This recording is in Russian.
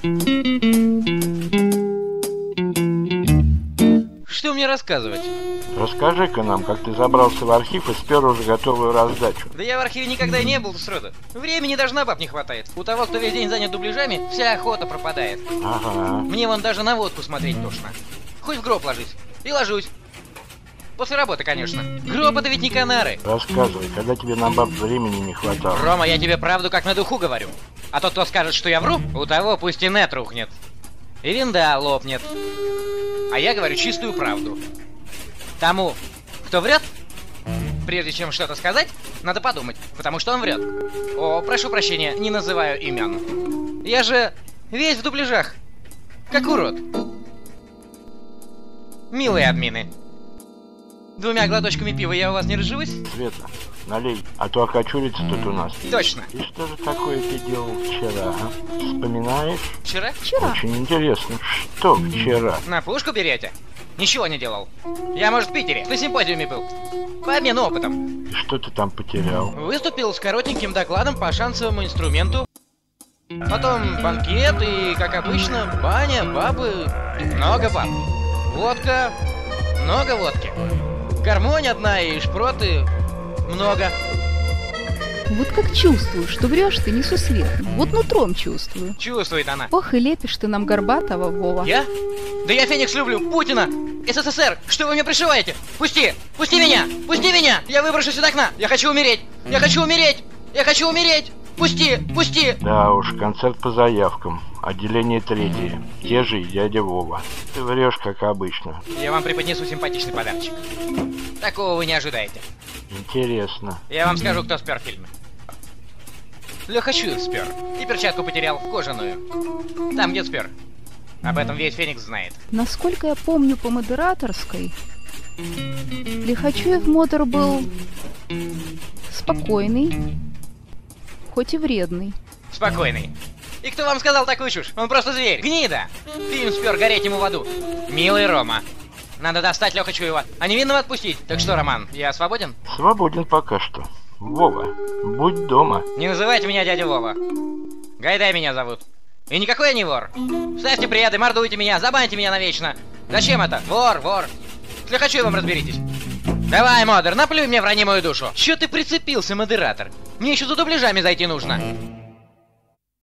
Что мне рассказывать? Расскажи-ка нам, как ты забрался в архив и спер уже готовую раздачу. Да я в архиве никогда и не был сроду. Времени даже на баб не хватает. У того, кто весь день занят дубляжами, вся охота пропадает. Ага. Мне вон даже на водку смотреть тошно. Хоть в гроб ложись. И ложусь. После работы, конечно. Гроб — это ведь не канары. Рассказывай, когда тебе на баб времени не хватало. Рома, я тебе правду как на духу говорю. А тот, кто скажет, что я вру, у того пусть и нет рухнет. И винда лопнет. А я говорю чистую правду. Тому, кто врет, прежде чем что-то сказать, надо подумать, потому что он врет. О, прошу прощения, не называю имен. Я же весь в дубляжах, как урод. Милые админы. 2 глоточками пива я у вас не разживусь? Света, налей, а то окочурится тут у нас. Точно. И что же такое ты делал вчера, а? Вспоминаешь? Вчера? Очень интересно. Что вчера? На пушку берете? Ничего не делал. Я, может, в Питере, на симпозиуме был. По обмену опытом. И что ты там потерял? Выступил с коротеньким докладом по шансовому инструменту. Потом банкет и, как обычно, баня, бабы, много баб. Водка, много водки. Гармонь одна и шпроты много. Вот как чувствую, что врешь ты несусветно. Вот нутром чувствую. Чувствует она. Ох, и лепишь ты нам горбатого, Вова. Я? Да я Феникс люблю, Путина, СССР, что вы мне пришиваете? Пусти! Пусти меня! Пусти меня! Я выброшусь из окна! Я хочу умереть! Я хочу умереть! Я хочу умереть! Пусти! Пусти! Да уж, концерт по заявкам. Отделение 3. Те же и дядя Вова. Ты врешь, как обычно. Я вам преподнесу симпатичный подарочек. Такого вы не ожидаете. Интересно. Я вам скажу, кто спер фильмы. Леха Чуев спер. И перчатку потерял, кожаную. Там, где спер. Об этом весь Феникс знает. Насколько я помню по модераторской, Лихачуев модер был спокойный, хоть и вредный. Спокойный. И кто вам сказал такую чушь? Он просто зверь. Гнида. Фильм спер, гореть ему в аду. Милый Рома. Надо достать Леха Чуева, а невинного отпустить. Так что, Роман, я свободен? Свободен пока что. Вова, будь дома. Не называйте меня дядя Вова. Гайдай меня зовут. И никакой я не вор. Ставьте приады, мордуйте меня, забаньте меня навечно. Зачем это? Вор, вор. С Лехачуевым разберитесь. Давай, модер, наплюй мне в ранимую душу. Чё ты прицепился, модератор? Мне еще за дубляжами зайти нужно.